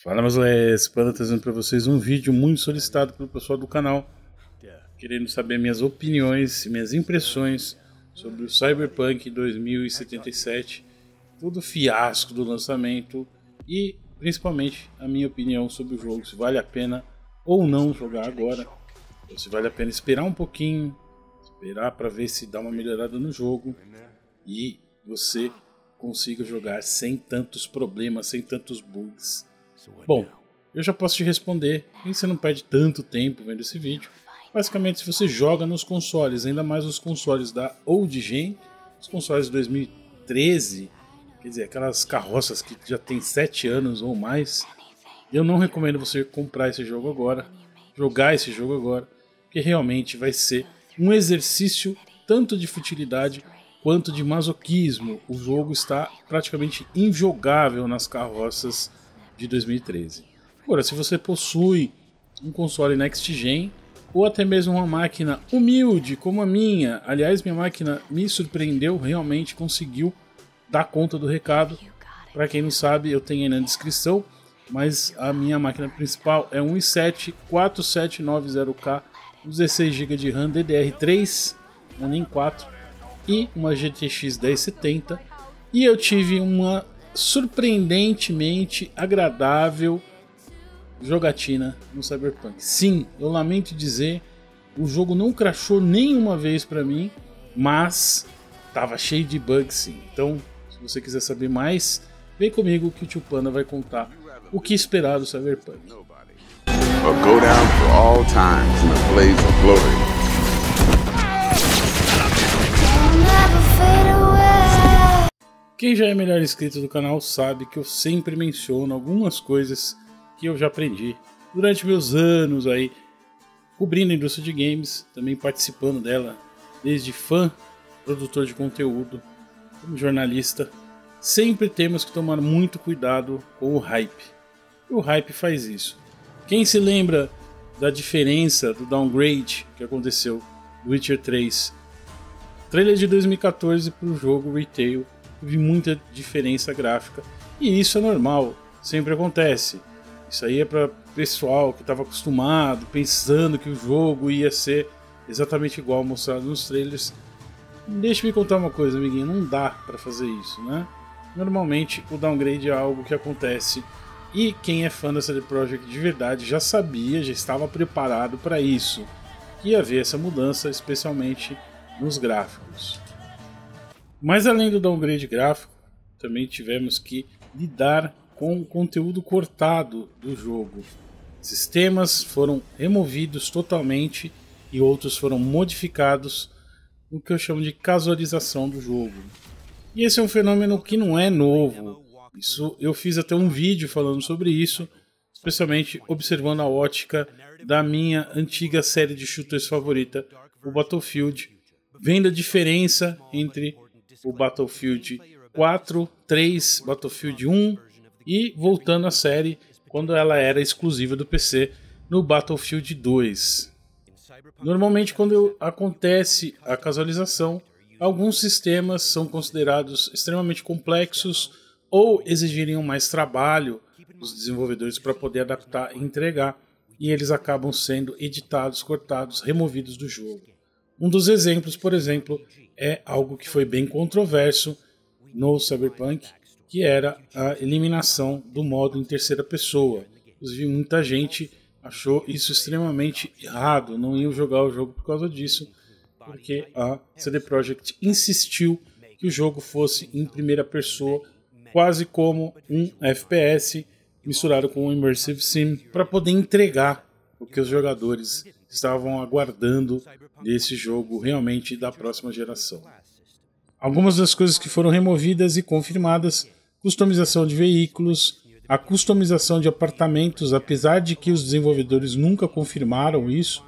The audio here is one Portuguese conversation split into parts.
Fala, meus leves, Panda trazendo para vocês um vídeo muito solicitado pelo pessoal do canal, querendo saber minhas opiniões e minhas impressões sobre o Cyberpunk 2077, todo o fiasco do lançamento e principalmente a minha opinião sobre o jogo, se vale a pena ou não jogar agora, ou se vale a pena esperar um pouquinho, esperar para ver se dá uma melhorada no jogo e você consiga jogar sem tantos problemas, sem tantos bugs. Bom, eu já posso te responder, e você não perde tanto tempo vendo esse vídeo. Basicamente, se você joga nos consoles, ainda mais os consoles da Old Gen, os consoles de 2013, quer dizer, aquelas carroças que já tem 7 anos ou mais, eu não recomendo você comprar esse jogo agora, jogar esse jogo agora, porque realmente vai ser um exercício tanto de futilidade quanto de masoquismo. O jogo está praticamente injogável nas carroças de 2013. Agora, se você possui um console Next Gen ou até mesmo uma máquina humilde como a minha, aliás, minha máquina me surpreendeu, realmente conseguiu dar conta do recado. Para quem não sabe, eu tenho aí na descrição, mas a minha máquina principal é um i7 4790K, 16 GB de RAM DDR3, não nem 4, e uma GTX 1070, e eu tive uma surpreendentemente agradável jogatina no Cyberpunk. Sim, eu lamento dizer, o jogo não crashou nenhuma vez para mim, mas tava cheio de bugs sim. Então, se você quiser saber mais, vem comigo que o Tio Panda vai contar o que esperar do Cyberpunk. Go down for all times in a blaze of glory. Quem já é melhor inscrito do canal sabe que eu sempre menciono algumas coisas que eu já aprendi durante meus anos aí cobrindo a indústria de games, também participando dela, desde fã, produtor de conteúdo, como jornalista. Sempre temos que tomar muito cuidado com o hype. E o hype faz isso. Quem se lembra da diferença do downgrade que aconteceu do Witcher 3? Trailer de 2014 para o jogo Retail. Vi muita diferença gráfica e isso é normal, sempre acontece. Isso aí é para pessoal que estava acostumado, pensando que o jogo ia ser exatamente igual mostrado nos trailers. Deixa-me contar uma coisa, amiguinho, não dá para fazer isso, né? Normalmente o downgrade é algo que acontece e quem é fã da CD Projekt de verdade já sabia, já estava preparado para isso, que ia haver essa mudança, especialmente nos gráficos. Mas além do downgrade gráfico, também tivemos que lidar com o conteúdo cortado do jogo. Sistemas foram removidos totalmente e outros foram modificados, o que eu chamo de casualização do jogo. E esse é um fenômeno que não é novo. Isso, eu fiz até um vídeo falando sobre isso, especialmente observando a ótica da minha antiga série de shooters favorita, o Battlefield, vendo a diferença entre o Battlefield 4, 3, Battlefield 1 e voltando à série quando ela era exclusiva do PC no Battlefield 2. Normalmente quando acontece a casualização, alguns sistemas são considerados extremamente complexos ou exigiriam mais trabalho dos desenvolvedores para poder adaptar e entregar, e eles acabam sendo editados, cortados, removidos do jogo. Um dos exemplos, por exemplo, é algo que foi bem controverso no Cyberpunk, que era a eliminação do modo em terceira pessoa. Inclusive, muita gente achou isso extremamente errado, não iam jogar o jogo por causa disso, porque a CD Projekt insistiu que o jogo fosse em primeira pessoa, quase como um FPS misturado com um Immersive Sim, para poder entregar o que os jogadores estavam aguardando desse jogo realmente da próxima geração. Algumas das coisas que foram removidas e confirmadas: customização de veículos, a customização de apartamentos, apesar de que os desenvolvedores nunca confirmaram isso,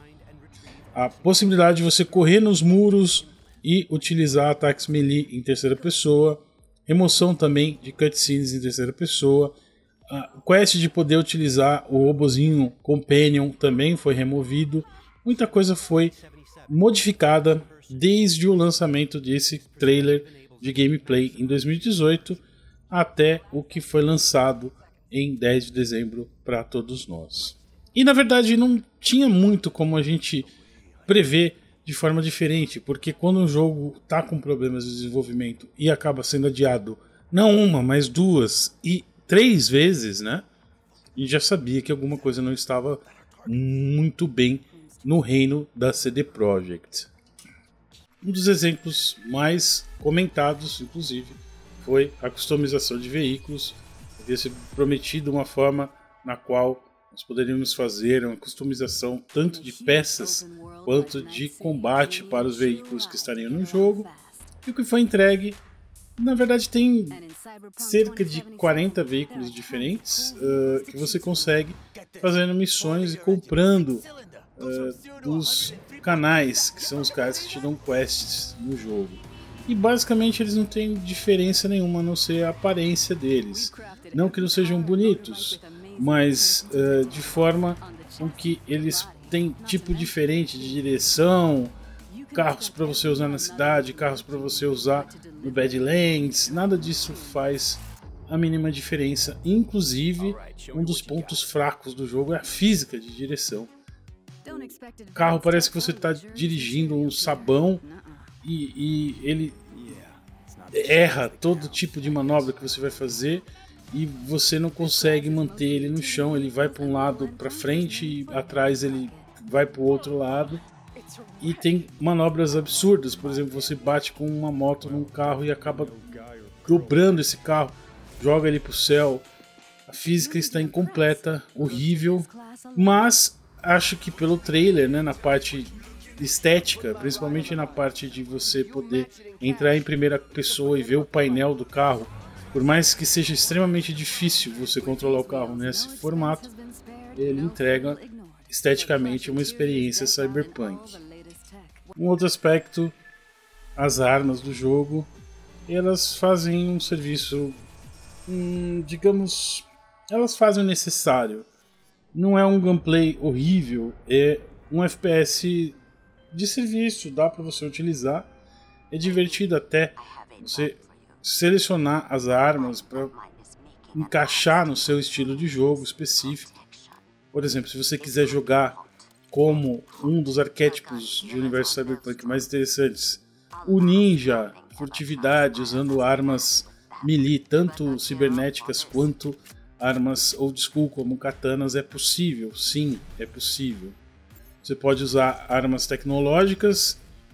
a possibilidade de você correr nos muros e utilizar ataques melee em terceira pessoa, remoção também de cutscenes em terceira pessoa, a quest de poder utilizar o robozinho Companion também foi removido. Muita coisa foi modificada desde o lançamento desse trailer de gameplay em 2018 até o que foi lançado em 10 de dezembro para todos nós. E na verdade não tinha muito como a gente prever de forma diferente, porque quando um jogo está com problemas de desenvolvimento e acaba sendo adiado não uma, mas 2 e 3 vezes, né? E já sabia que alguma coisa não estava muito bem no reino da CD Projekt. Um dos exemplos mais comentados, inclusive, foi a customização de veículos. Havia sido prometido uma forma na qual nós poderíamos fazer uma customização tanto de peças quanto de combate para os veículos que estariam no jogo. E o que foi entregue, na verdade, tem cerca de 40 veículos diferentes que você consegue fazendo missões e comprando dos canais, que são os caras que te dão quests no jogo. E basicamente eles não têm diferença nenhuma a não ser a aparência deles. Não que não sejam bonitos, mas de forma com que eles têm tipo diferente de direção, carros para você usar na cidade, carros para você usar no Badlands, nada disso faz a mínima diferença. Inclusive, um dos pontos fracos do jogo é a física de direção. O carro parece que você está dirigindo um sabão e ele erra todo tipo de manobra que você vai fazer e você não consegue manter ele no chão. Ele vai para um lado para frente e atrás ele vai para o outro lado. E tem manobras absurdas, por exemplo, você bate com uma moto num carro e acaba dobrando esse carro, joga ele para o céu. A física está incompleta, horrível, mas acho que pelo trailer, né, na parte estética, principalmente na parte de você poder entrar em primeira pessoa e ver o painel do carro, por mais que seja extremamente difícil você controlar o carro nesse formato, ele entrega esteticamente uma experiência cyberpunk. Um outro aspecto, as armas do jogo, elas fazem um serviço, digamos, elas fazem o necessário. Não é um gameplay horrível, é um FPS de serviço, dá para você utilizar, é divertido até você selecionar as armas para encaixar no seu estilo de jogo específico. Por exemplo, se você quiser jogar como um dos arquétipos de universo cyberpunk mais interessantes, o ninja, furtividade, usando armas melee, tanto cibernéticas quanto armas old school como katanas, é possível, sim, é possível. Você pode usar armas tecnológicas,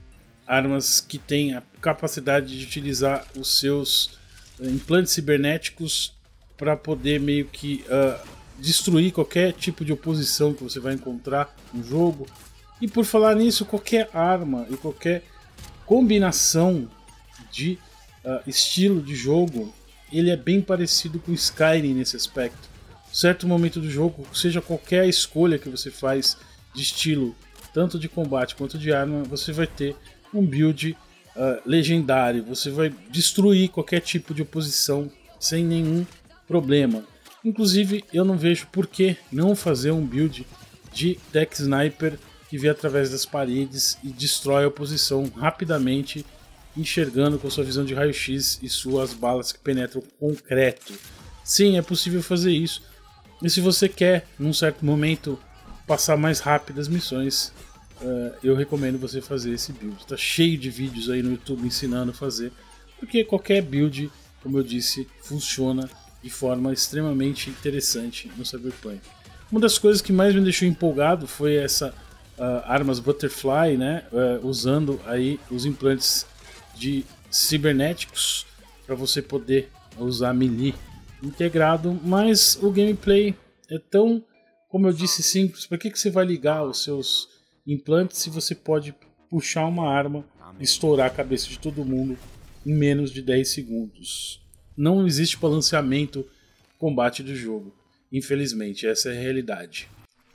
armas que têm a capacidade de utilizar os seus implantes cibernéticos para poder meio que destruir qualquer tipo de oposição que você vai encontrar no jogo. E por falar nisso, qualquer arma e qualquer combinação de estilo de jogo, ele é bem parecido com Skyrim nesse aspecto. Certo momento do jogo, seja qualquer escolha que você faz de estilo, tanto de combate quanto de arma, você vai ter um build legendário. Você vai destruir qualquer tipo de oposição sem nenhum problema. Inclusive, eu não vejo por que não fazer um build de Tech Sniper que vê através das paredes e destrói a oposição rapidamente, enxergando com sua visão de raio-x e suas balas que penetram concreto. Sim, é possível fazer isso. E se você quer, num certo momento, passar mais rápido as missões, eu recomendo você fazer esse build. Está cheio de vídeos aí no YouTube ensinando a fazer, porque qualquer build, como eu disse, funciona de forma extremamente interessante no Cyberpunk. Uma das coisas que mais me deixou empolgado foi essa armas Butterfly, né, usando aí os implantes de cibernéticos para você poder usar melee integrado, mas o gameplay é tão, como eu disse, simples. Para que você vai ligar os seus implantes se você pode puxar uma arma e estourar a cabeça de todo mundo em menos de 10 segundos? Não existe balanceamento combate do jogo, infelizmente, essa é a realidade.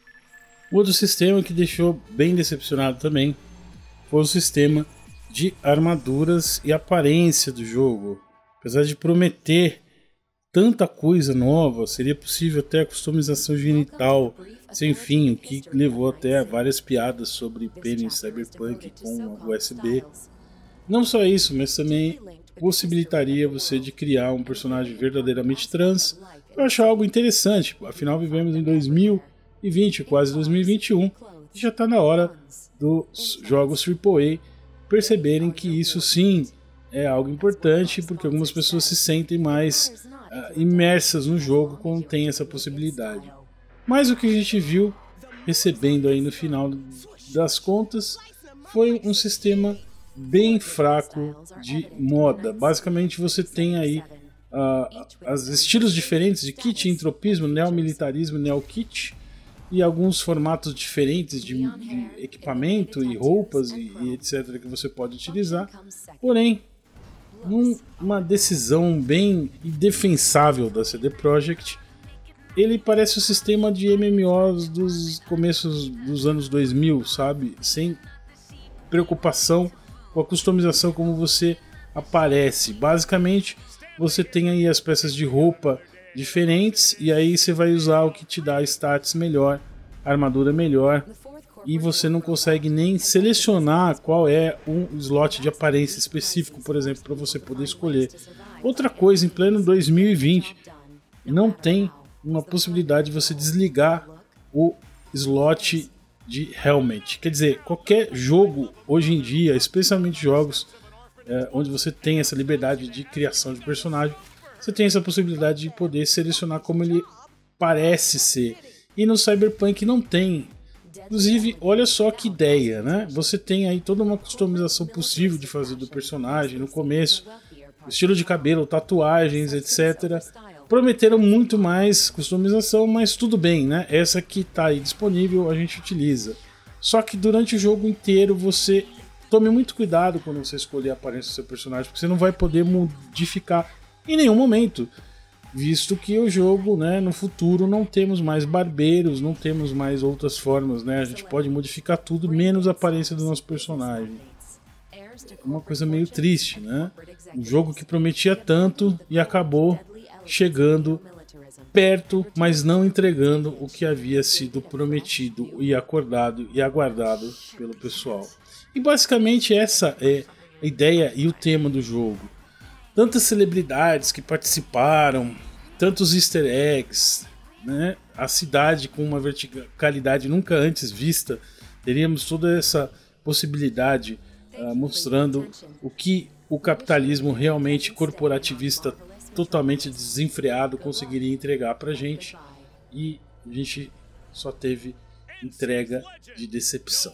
Outro sistema que deixou bem decepcionado também foi o sistema de armaduras e aparência do jogo. Apesar de prometer tanta coisa nova, seria possível até a customização genital sem fim, o que levou até a várias piadas sobre pênis cyberpunk com USB. Não só isso, mas também possibilitaria você de criar um personagem verdadeiramente trans. Eu acho algo interessante, afinal vivemos em 2020, quase 2021, e já está na hora dos jogos AAA perceberem que isso sim é algo importante, porque algumas pessoas se sentem mais imersas no jogo quando tem essa possibilidade. Mas o que a gente viu recebendo aí no final das contas foi um sistema bem fraco de moda. Basicamente você tem aí os estilos diferentes de kit, entropismo, neomilitarismo, neokit, e alguns formatos diferentes de equipamento e roupas e etc. que você pode utilizar. Porém, uma decisão bem indefensável da CD Projekt, ele parece o sistema de MMOs dos começos dos anos 2000, sabe? Sem preocupação com a customização como você aparece. Basicamente, você tem aí as peças de roupa diferentes e aí você vai usar o que te dá status melhor, armadura melhor, e você não consegue nem selecionar qual é um slot de aparência específico, por exemplo, para você poder escolher. Outra coisa, em pleno 2020, não tem uma possibilidade de você desligar o slot de helmet. Quer dizer, qualquer jogo hoje em dia, especialmente jogos onde você tem essa liberdade de criação de personagem, você tem essa possibilidade de poder selecionar como ele parece ser. E no Cyberpunk não tem. Inclusive, olha só que ideia, né? Você tem aí toda uma customização possível de fazer do personagem no começo, estilo de cabelo, tatuagens, etc. Prometeram muito mais customização, mas tudo bem, né? Essa que está aí disponível a gente utiliza. Só que durante o jogo inteiro você tome muito cuidado quando você escolher a aparência do seu personagem, porque você não vai poder modificar em nenhum momento, visto que o jogo, né, no futuro não temos mais barbeiros, não temos mais outras formas, né? A gente pode modificar tudo menos a aparência do nosso personagem. Uma coisa meio triste, né? Um jogo que prometia tanto e acabou chegando perto, mas não entregando o que havia sido prometido e acordado e aguardado pelo pessoal. E basicamente essa é a ideia e o tema do jogo. Tantas celebridades que participaram, tantos easter eggs, né? A cidade com uma verticalidade nunca antes vista. Teríamos toda essa possibilidade mostrando o que o capitalismo realmente corporativista, totalmente desenfreado, conseguiria entregar pra gente. E a gente só teve entrega de decepção.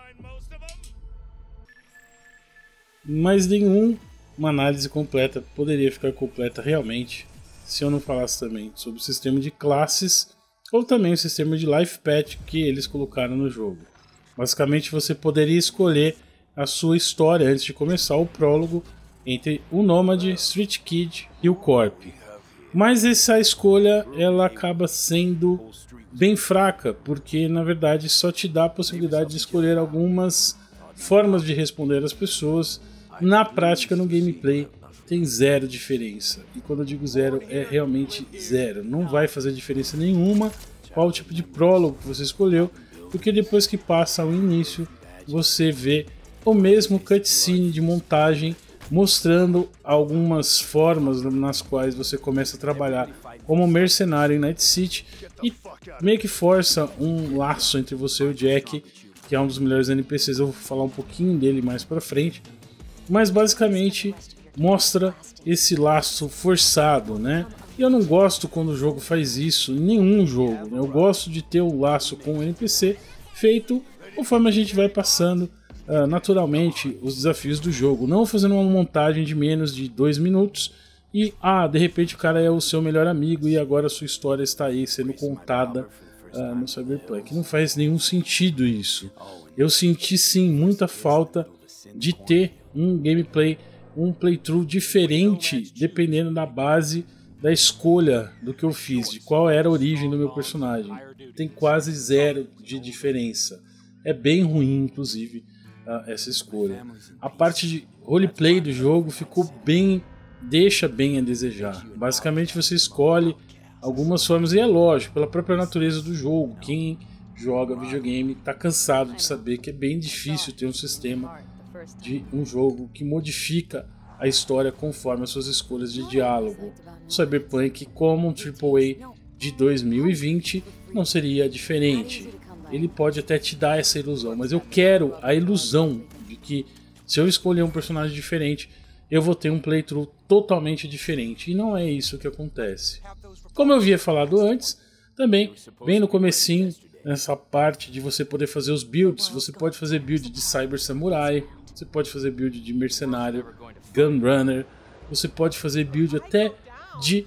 Mas nenhuma análise completa poderia ficar completa realmente se eu não falasse também sobre o sistema de classes ou também o sistema de life path que eles colocaram no jogo. Basicamente você poderia escolher a sua história antes de começar o prólogo entre o Nômade, Street Kid e o Corp. Mas essa escolha ela acaba sendo bem fraca, porque na verdade só te dá a possibilidade de escolher algumas formas de responder às pessoas. Na prática, no gameplay, tem zero diferença. E quando eu digo zero, é realmente zero. Não vai fazer diferença nenhuma qual o tipo de prólogo que você escolheu, porque depois que passa o início, você vê o mesmo cutscene de montagem mostrando algumas formas nas quais você começa a trabalhar como mercenário em Night City e meio que força um laço entre você e o Jack, que é um dos melhores NPCs. Eu vou falar um pouquinho dele mais pra frente. Mas basicamente mostra esse laço forçado, né? E eu não gosto quando o jogo faz isso, em nenhum jogo, né? Eu gosto de ter o laço com o NPC feito conforme a gente vai passando naturalmente os desafios do jogo, não fazendo uma montagem de menos de 2 minutos e de repente o cara é o seu melhor amigo e agora a sua história está aí sendo contada no Cyberpunk. Não faz nenhum sentido isso. Eu senti sim muita falta de ter um gameplay, um playthrough diferente dependendo da base da escolha do que eu fiz, de qual era a origem do meu personagem. Tem quase zero de diferença. É bem ruim, inclusive, essa escolha. A parte de roleplay do jogo ficou deixa bem a desejar. Basicamente você escolhe algumas formas, e é lógico, pela própria natureza do jogo. Quem joga videogame está cansado de saber que é bem difícil ter um sistema de um jogo que modifica a história conforme as suas escolhas de diálogo. O Cyberpunk, como um AAA de 2020, não seria diferente. Ele pode até te dar essa ilusão, mas eu quero a ilusão de que se eu escolher um personagem diferente, eu vou ter um playthrough totalmente diferente, e não é isso que acontece. Como eu havia falado antes, também bem no comecinho, nessa parte de você poder fazer os builds, você pode fazer build de Cyber Samurai, você pode fazer build de Mercenário, Gunrunner, você pode fazer build até de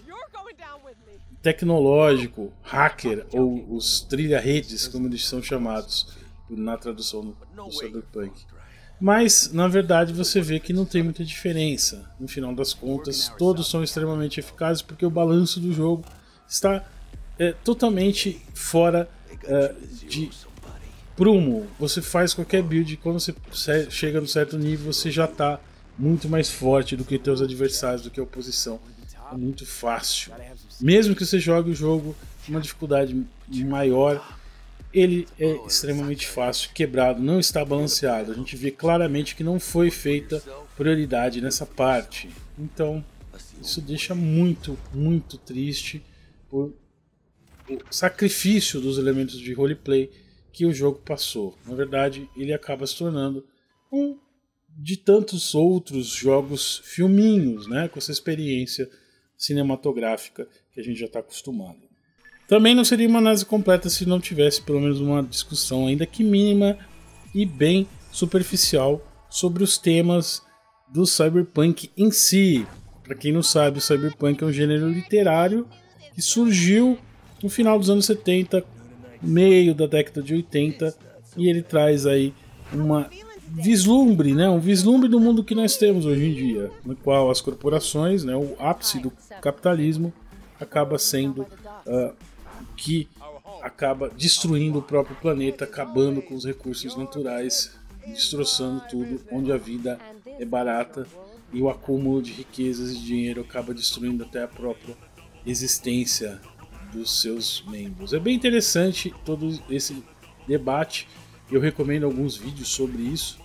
tecnológico, hacker, ou os trilha-redes, como eles são chamados na tradução do Cyberpunk. Mas, na verdade, você vê que não tem muita diferença. No final das contas, todos são extremamente eficazes porque o balanço do jogo está totalmente fora de prumo. Você faz qualquer build e quando você chega num certo nível, você já está muito mais forte do que seus adversários, do que a oposição. É muito fácil. Mesmo que você jogue o jogo com uma dificuldade maior, ele é extremamente fácil, quebrado, não está balanceado. A gente vê claramente que não foi feita prioridade nessa parte. Então, isso deixa muito, muito triste por o sacrifício dos elementos de roleplay que o jogo passou. Na verdade, ele acaba se tornando um de tantos outros jogos filminhos, né, com essa experiência cinematográfica que a gente já está acostumado. Também não seria uma análise completa se não tivesse pelo menos uma discussão, ainda que mínima e bem superficial, sobre os temas do Cyberpunk em si. Para quem não sabe, o Cyberpunk é um gênero literário que surgiu no final dos anos 70, meio da década de 80, e ele traz aí uma vislumbre, né, um vislumbre do mundo que nós temos hoje em dia, no qual as corporações, né, o ápice do capitalismo, acaba sendo que acaba destruindo o próprio planeta, acabando com os recursos naturais, destroçando tudo, onde a vida é barata e o acúmulo de riquezas e dinheiro acaba destruindo até a própria existência dos seus membros. É bem interessante todo esse debate, eu recomendo alguns vídeos sobre isso.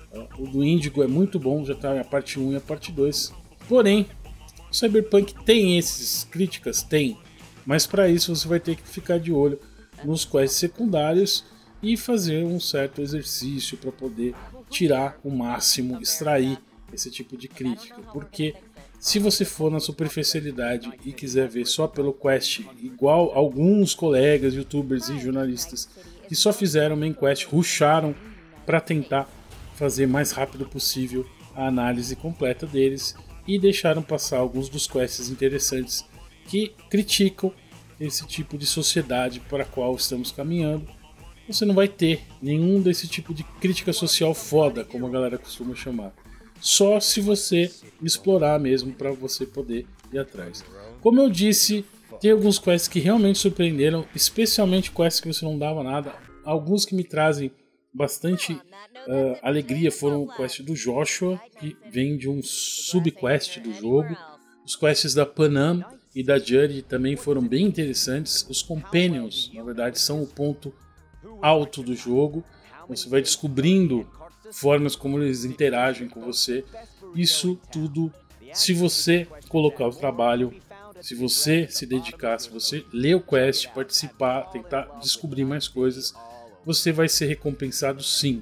O do Índigo é muito bom, já está a parte 1 e a parte 2. Porém, o Cyberpunk tem essas críticas? Tem. Mas para isso você vai ter que ficar de olho nos quests secundários e fazer um certo exercício para poder tirar o máximo, extrair esse tipo de crítica. Porque se você for na superficialidade e quiser ver só pelo quest, igual alguns colegas, youtubers e jornalistas que só fizeram main quest, rusharam para tentar fazer mais rápido possível a análise completa deles e deixaram passar alguns dos quests interessantes que criticam esse tipo de sociedade para a qual estamos caminhando. Você não vai ter nenhum desse tipo de crítica social foda, como a galera costuma chamar. Só se você explorar mesmo para você poder ir atrás. Como eu disse, tem alguns quests que realmente surpreenderam, especialmente quests que você não dava nada. Alguns que me trazem bastante alegria foram o quest do Joshua, que vem de um subquest do jogo. Os quests da Panam e da Judy também foram bem interessantes. Os Companions, na verdade, são o ponto alto do jogo. Você vai descobrindo formas como eles interagem com você. Isso tudo, se você colocar o trabalho, se você se dedicar, se você ler o quest, participar, tentar descobrir mais coisas, você vai ser recompensado sim.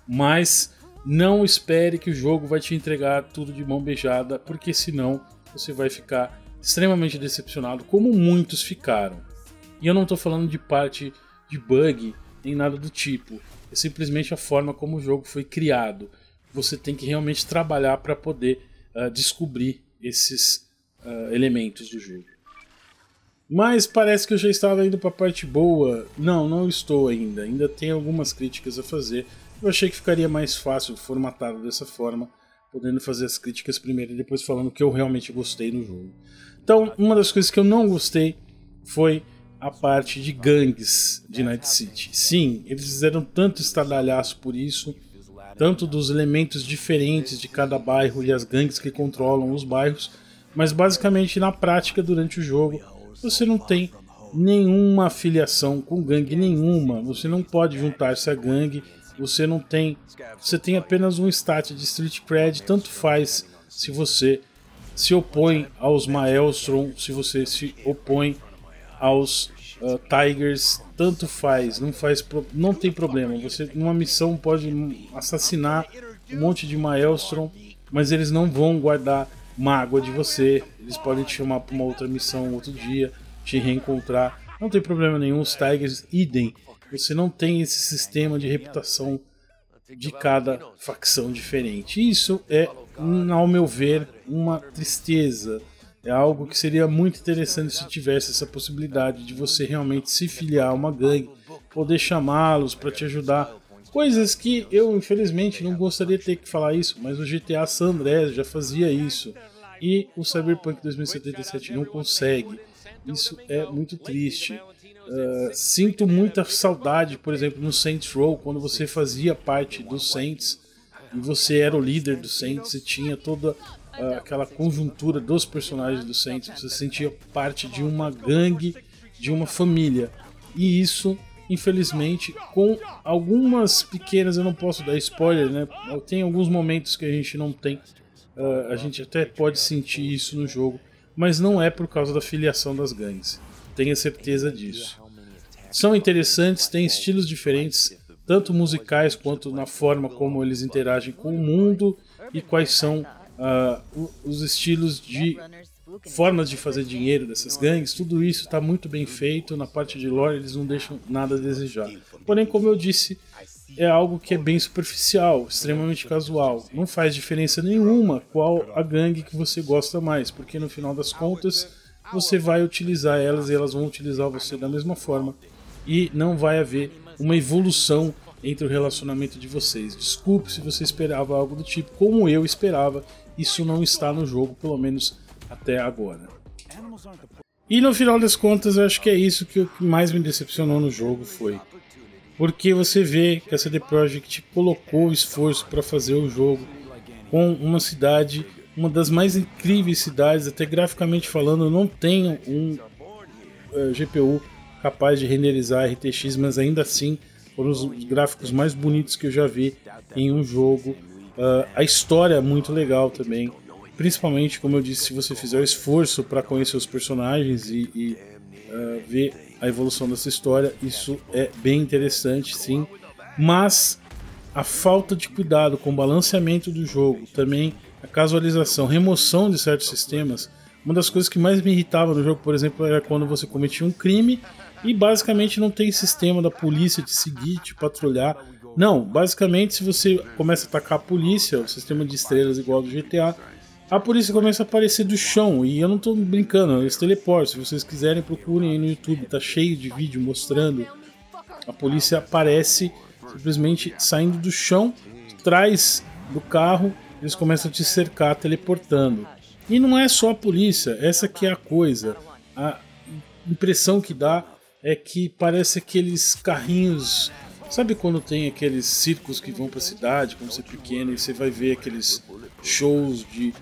Mas não espere que o jogo vai te entregar tudo de mão beijada, porque senão você vai ficar extremamente decepcionado, como muitos ficaram. E eu não estou falando de parte de bug, nem nada do tipo. É simplesmente a forma como o jogo foi criado. Você tem que realmente trabalhar para poder descobrir esses elementos do jogo. Mas parece que eu já estava indo para a parte boa. Não, não estou ainda. Ainda tem algumas críticas a fazer. Eu achei que ficaria mais fácil formatado dessa forma, podendo fazer as críticas primeiro e depois falando o que eu realmente gostei no jogo. Então, uma das coisas que eu não gostei foi a parte de gangues de Night City. Sim, eles fizeram tanto estardalhaço por isso, tanto dos elementos diferentes de cada bairro e as gangues que controlam os bairros, mas basicamente na prática durante o jogo você não tem nenhuma afiliação com gangue nenhuma, você não pode juntar-se a gangue, você tem apenas um stat de street cred, tanto faz se você se opõe aos Maelstrom, se você se opõe aos Tigers, tanto faz, não tem problema. Você numa missão pode assassinar um monte de Maelstrom, mas eles não vão guardar mágoa de você. Eles podem te chamar para uma outra missão outro dia, te reencontrar. Não tem problema nenhum. Os Tigers, idem. Você não tem esse sistema de reputação de cada facção diferente. Isso é, ao meu ver, uma tristeza. É algo que seria muito interessante se tivesse essa possibilidade de você realmente se filiar a uma gangue, poder chamá-los para te ajudar. Coisas que eu, infelizmente, não gostaria de ter que falar isso, mas o GTA San Andreas já fazia isso. E o Cyberpunk 2077 não consegue. Isso é muito triste. Sinto muita saudade, por exemplo, no Saints Row, quando você fazia parte do Saints e você era o líder do Saints e tinha toda aquela conjuntura dos personagens do Saints, você se sentia parte de uma gangue, de uma família. E isso, infelizmente, com algumas pequenas, eu não posso dar spoiler, né? Tem alguns momentos que a gente não tem, a gente até pode sentir isso no jogo, mas não é por causa da filiação das gangues. Tenha certeza disso. São interessantes, têm estilos diferentes, tanto musicais quanto na forma como eles interagem com o mundo e quais são os estilos de formas de fazer dinheiro dessas gangues. Tudo isso está muito bem feito. Na parte de lore eles não deixam nada a desejar. Porém, como eu disse, é algo que é bem superficial, extremamente casual. Não faz diferença nenhuma qual a gangue que você gosta mais, porque no final das contas você vai utilizar elas e elas vão utilizar você da mesma forma. E não vai haver uma evolução entre o relacionamento de vocês. Desculpe se você esperava algo do tipo, como eu esperava. Isso não está no jogo, pelo menos até agora. E no final das contas, eu acho que é isso que mais me decepcionou no jogo foi. Porque você vê que a CD Projekt colocou esforço para fazer o jogo com uma cidade, uma das mais incríveis cidades, até graficamente falando. Eu não tenho um GPU capaz de renderizar RTX, mas ainda assim foram os gráficos mais bonitos que eu já vi em um jogo. A história é muito legal também, principalmente, como eu disse, se você fizer o esforço para conhecer os personagens e ver a evolução dessa história, isso é bem interessante, sim. Mas a falta de cuidado com o balanceamento do jogo, também a casualização, remoção de certos sistemas. Uma das coisas que mais me irritava no jogo, por exemplo, era quando você cometia um crime e basicamente não tem sistema da polícia te seguir, te patrulhar. Não, basicamente se você começa a atacar a polícia, o sistema de estrelas igual do GTA, a polícia começa a aparecer do chão, e eu não tô brincando, eles teleportam. Se vocês quiserem, procurem aí no YouTube, tá cheio de vídeo mostrando. A polícia aparece simplesmente saindo do chão, atrás do carro, eles começam a te cercar teleportando. E não é só a polícia, essa que é a coisa. A impressão que dá é que parece aqueles carrinhos. Sabe quando tem aqueles circos que vão pra cidade, quando você é pequeno, e você vai ver aqueles shows de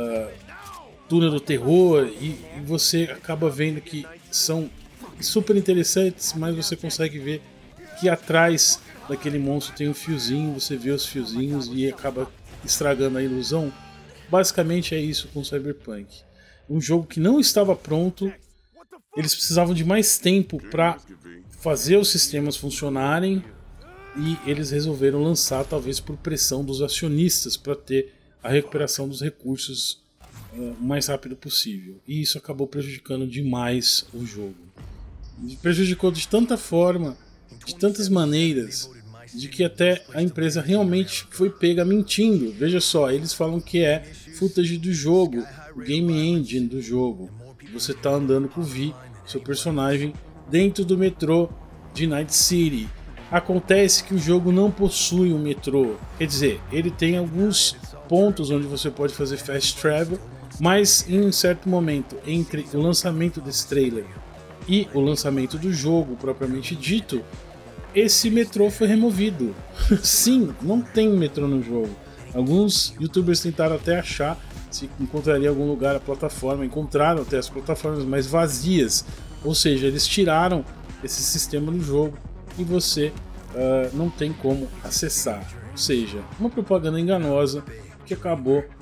túnel do terror, e você acaba vendo que são super interessantes, mas você consegue ver que atrás daquele monstro tem um fiozinho, você vê os fiozinhos e acaba estragando a ilusão. Basicamente é isso com Cyberpunk. Um jogo que não estava pronto, eles precisavam de mais tempo para fazer os sistemas funcionarem e eles resolveram lançar, talvez por pressão dos acionistas, para ter a recuperação dos recursos o mais rápido possível. E isso acabou prejudicando demais o jogo. Prejudicou de tanta forma, de tantas maneiras, de que até a empresa realmente foi pega mentindo. Veja só, eles falam que é footage do jogo, o game engine do jogo. Você está andando com o Vi, seu personagem, dentro do metrô de Night City. Acontece que o jogo não possui um metrô, quer dizer, ele tem alguns pontos onde você pode fazer fast travel, mas em um certo momento entre o lançamento desse trailer e o lançamento do jogo propriamente dito, esse metrô foi removido. Sim, não tem metrô no jogo. Alguns youtubers tentaram até achar se encontraria em algum lugar a plataforma, encontraram até as plataformas mais vazias, ou seja, eles tiraram esse sistema do jogo e você não tem como acessar. Ou seja, uma propaganda enganosa que acabou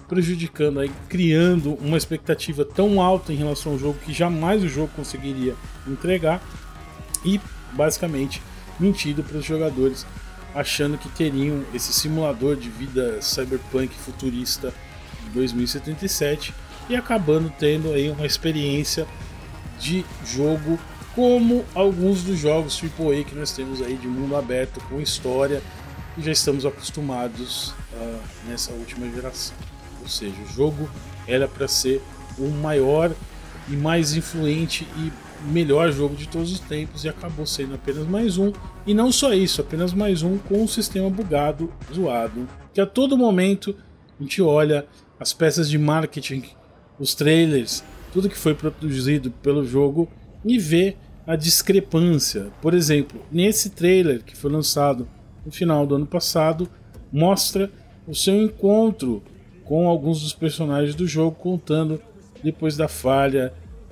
prejudicando aí, criando uma expectativa tão alta em relação ao jogo que jamais o jogo conseguiria entregar e basicamente mentido para os jogadores, achando que teriam esse simulador de vida cyberpunk futurista de 2077 e acabando tendo aí uma experiência de jogo como alguns dos jogos AAA que nós temos aí de mundo aberto com história e já estamos acostumados nessa última geração. Ou seja, o jogo era para ser o maior e mais influente e melhor jogo de todos os tempos e acabou sendo apenas mais um. E não só isso, apenas mais um com um sistema bugado, zoado, que a todo momento a gente olha as peças de marketing, os trailers, tudo que foi produzido pelo jogo e vê a discrepância. Por exemplo, nesse trailer que foi lançado no final do ano passado, mostra o seu encontro com alguns dos personagens do jogo, contando depois da falha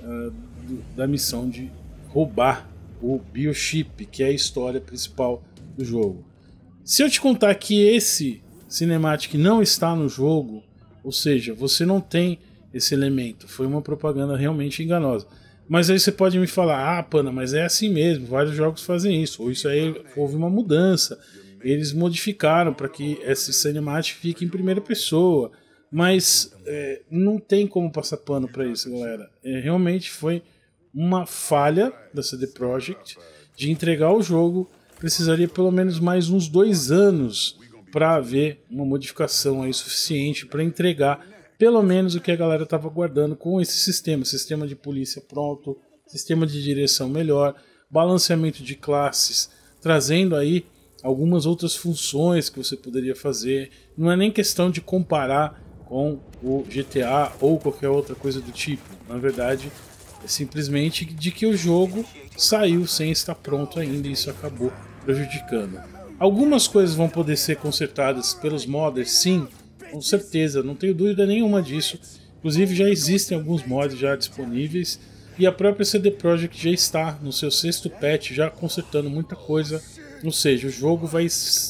da missão de roubar o biochip, que é a história principal do jogo. Se eu te contar que esse cinematic não está no jogo, ou seja, você não tem esse elemento, foi uma propaganda realmente enganosa. Mas aí você pode me falar, Pana, mas é assim mesmo, vários jogos fazem isso, ou isso aí houve uma mudança, eles modificaram para que esse cinematic fique em primeira pessoa, mas não tem como passar pano para isso, galera. Realmente foi uma falha da CD Projekt de entregar o jogo, precisaria pelo menos mais uns 2 anos para haver uma modificação aí suficiente para entregar pelo menos o que a galera estava aguardando com esse sistema de polícia pronto, sistema de direção melhor, balanceamento de classes, trazendo aí algumas outras funções que você poderia fazer. Não é nem questão de comparar com o GTA ou qualquer outra coisa do tipo. Na verdade, é simplesmente de que o jogo saiu sem estar pronto ainda e isso acabou prejudicando. Algumas coisas vão poder ser consertadas pelos modders, sim, com certeza, não tenho dúvida nenhuma disso. Inclusive já existem alguns mods já disponíveis e a própria CD Projekt já está no seu 6º patch já consertando muita coisa. Ou seja, o jogo vai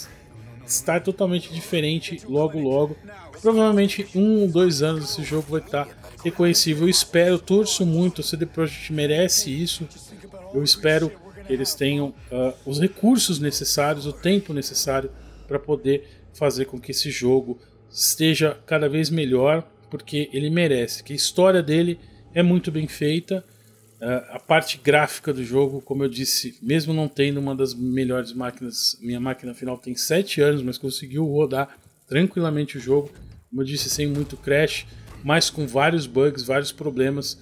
estar totalmente diferente logo. Provavelmente 1 ou 2 anos esse jogo vai estar reconhecível. Eu espero, torço muito, a CD Projekt merece isso. Eu espero que eles tenham os recursos necessários, o tempo necessário para poder fazer com que esse jogo esteja cada vez melhor, porque ele merece, que a história dele é muito bem feita, a parte gráfica do jogo, como eu disse, mesmo não tendo uma das melhores máquinas, minha máquina final tem 7 anos, mas conseguiu rodar tranquilamente o jogo, como eu disse, sem muito crash, mas com vários bugs, vários problemas.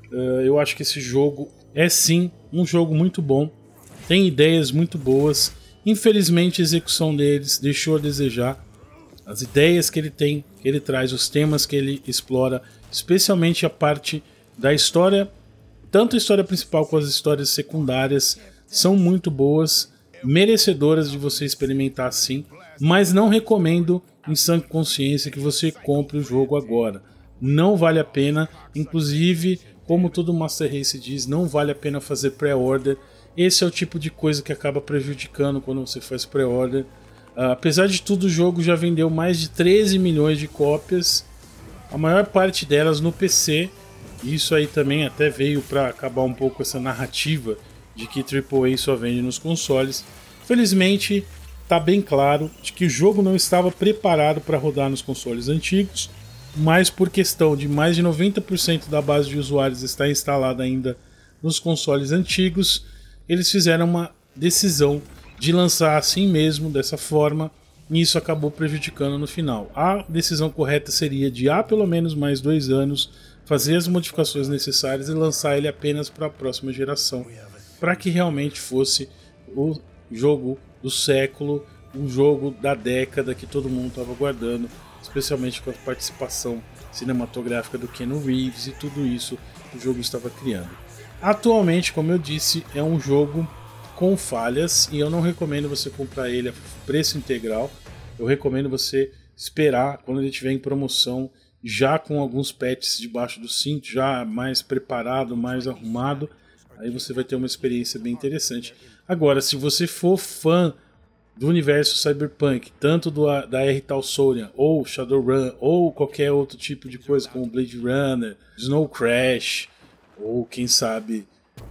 Eu acho que esse jogo é sim um jogo muito bom, tem ideias muito boas, infelizmente a execução deles deixou a desejar. As ideias que ele tem, que ele traz, os temas que ele explora, especialmente a parte da história, tanto a história principal quanto as histórias secundárias, são muito boas, merecedoras de você experimentar sim, mas não recomendo em sã consciência que você compre o jogo agora. Não vale a pena, inclusive, como todo Master Race diz, não vale a pena fazer pré-order. Esse é o tipo de coisa que acaba prejudicando quando você faz pré-order. Apesar de tudo, o jogo já vendeu mais de 13 milhões de cópias, a maior parte delas no PC. Isso aí também até veio para acabar um pouco essa narrativa de que AAA só vende nos consoles. Felizmente, está bem claro de que o jogo não estava preparado para rodar nos consoles antigos, mas por questão de mais de 90% da base de usuários estar instalada ainda nos consoles antigos, eles fizeram uma decisão de lançar assim mesmo, dessa forma, e isso acabou prejudicando no final. A decisão correta seria de pelo menos mais 2 anos, fazer as modificações necessárias e lançar ele apenas para a próxima geração, para que realmente fosse o jogo do século, um jogo da década que todo mundo estava aguardando, especialmente com a participação cinematográfica do Keanu Reeves e tudo isso que o jogo estava criando. Atualmente, como eu disse, é um jogo com falhas e eu não recomendo você comprar ele a preço integral. Eu recomendo você esperar quando ele estiver em promoção, já com alguns patches debaixo do cinto, já mais preparado, mais arrumado. Aí você vai ter uma experiência bem interessante. Agora, se você for fã do universo Cyberpunk, tanto da R-Tal Sonia, ou Shadowrun, ou qualquer outro tipo de coisa, como Blade Runner, Snow Crash, ou quem sabe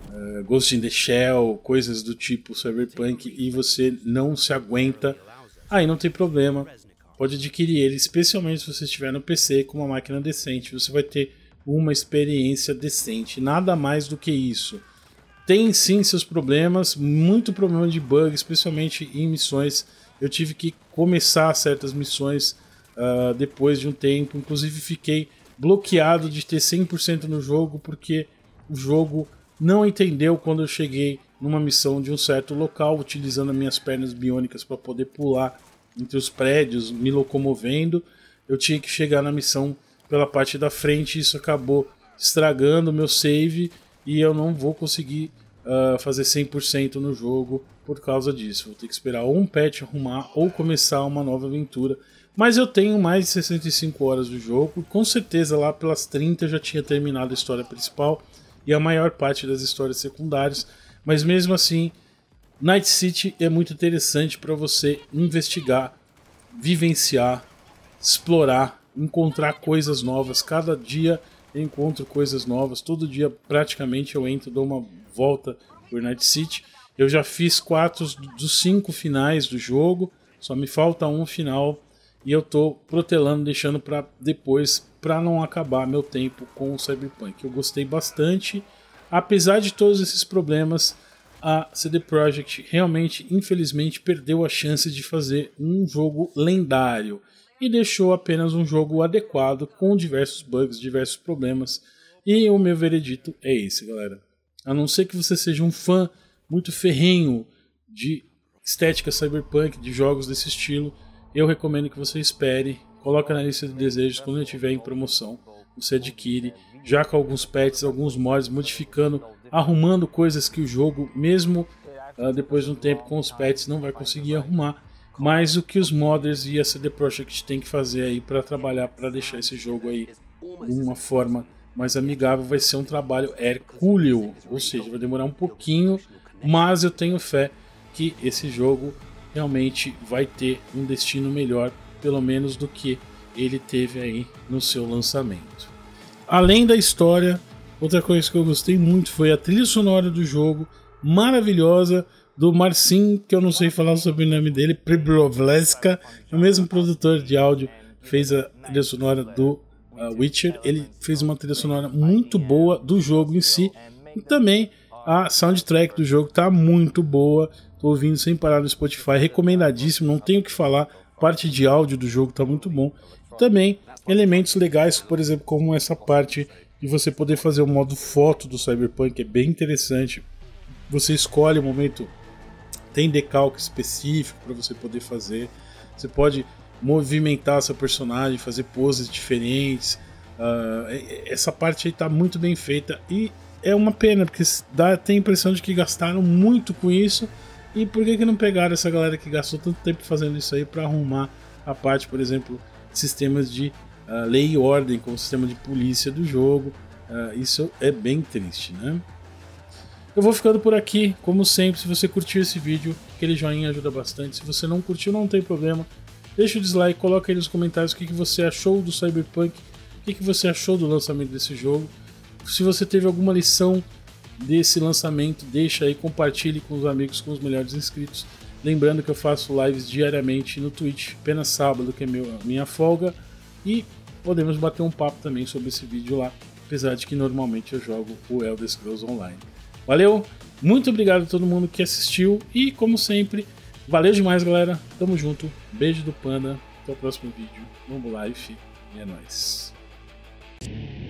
Ghost in the Shell, coisas do tipo Cyberpunk, e você não se aguenta, aí não tem problema, pode adquirir ele, especialmente se você estiver no PC com uma máquina decente, você vai ter uma experiência decente, nada mais do que isso. Tem sim seus problemas, muito problema de bug, especialmente em missões. Eu tive que começar certas missões depois de um tempo, inclusive fiquei bloqueado de ter 100% no jogo, porque o jogo não entendeu quando eu cheguei numa missão de um certo local, utilizando as minhas pernas biônicas para poder pular entre os prédios, me locomovendo. Eu tinha que chegar na missão pela parte da frente, e isso acabou estragando o meu save, e eu não vou conseguir fazer 100% no jogo por causa disso. Vou ter que esperar ou um patch arrumar ou começar uma nova aventura. Mas eu tenho mais de 65 horas do jogo, com certeza lá pelas 30 eu já tinha terminado a história principal e a maior parte das histórias secundárias, mas mesmo assim Night City é muito interessante para você investigar, vivenciar, explorar, encontrar coisas novas. Cada dia eu encontro coisas novas, todo dia praticamente eu entro, dou uma volta por Night City. Eu já fiz 4 dos 5 finais do jogo, só me falta um final e eu tô protelando, deixando para depois, para não acabar meu tempo com o Cyberpunk. Eu gostei bastante, apesar de todos esses problemas. A CD Projekt realmente, infelizmente, perdeu a chance de fazer um jogo lendário e deixou apenas um jogo adequado com diversos bugs, diversos problemas. E o meu veredito é esse, galera. A não ser que você seja um fã muito ferrenho de estética cyberpunk, de jogos desse estilo, eu recomendo que você espere, coloca na lista de desejos, quando ele estiver em promoção, você adquire, já com alguns patches, alguns mods, modificando, arrumando coisas que o jogo, mesmo depois de um tempo com os patches, não vai conseguir arrumar, mas o que os modders e a CD Projekt tem que fazer aí para trabalhar, para deixar esse jogo aí de uma forma mais amigável, vai ser um trabalho hercúleo, ou seja, vai demorar um pouquinho, mas eu tenho fé que esse jogo realmente vai ter um destino melhor, pelo menos do que ele teve aí no seu lançamento. Além da história, outra coisa que eu gostei muito foi a trilha sonora do jogo, maravilhosa, do Marcin, que eu não sei falar sobre o nome dele, Pribrovleska, o mesmo produtor de áudio, fez a trilha sonora do Witcher. Ele fez uma trilha sonora muito boa do jogo em si, e também a soundtrack do jogo tá muito boa. Tô ouvindo sem parar no Spotify, recomendadíssimo, não tenho o que falar. A parte de áudio do jogo tá muito bom. E também elementos legais, por exemplo, como essa parte de você poder fazer o modo foto do Cyberpunk, é bem interessante. Você escolhe o momento, tem decalque específico para você poder fazer. Você pode movimentar seu personagem, fazer poses diferentes. Essa parte aí tá muito bem feita e é uma pena, porque tem a impressão de que gastaram muito com isso. E por que não pegaram essa galera que gastou tanto tempo fazendo isso aí para arrumar a parte, por exemplo, de sistemas de lei e ordem, como o sistema de polícia do jogo? Isso é bem triste, né? Eu vou ficando por aqui, como sempre. Se você curtiu esse vídeo, aquele joinha ajuda bastante. Se você não curtiu, não tem problema, deixa o dislike, coloca aí nos comentários o que você achou do Cyberpunk, o que você achou do lançamento desse jogo. Se você teve alguma lição desse lançamento, deixa aí, compartilhe com os amigos, com os melhores inscritos. Lembrando que eu faço lives diariamente no Twitch, apenas sábado que é minha folga, e podemos bater um papo também sobre esse vídeo lá, apesar de que normalmente eu jogo o Elder Scrolls Online. Valeu, muito obrigado a todo mundo que assistiu e, como sempre, valeu demais, galera, tamo junto, beijo do Panda, até o próximo vídeo, vamos live e é nóis.